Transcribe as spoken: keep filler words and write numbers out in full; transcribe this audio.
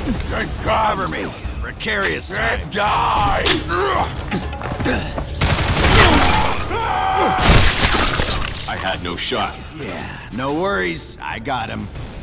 Cover me. Precarious time. Die! I had no shot. Yeah, no worries. I got him.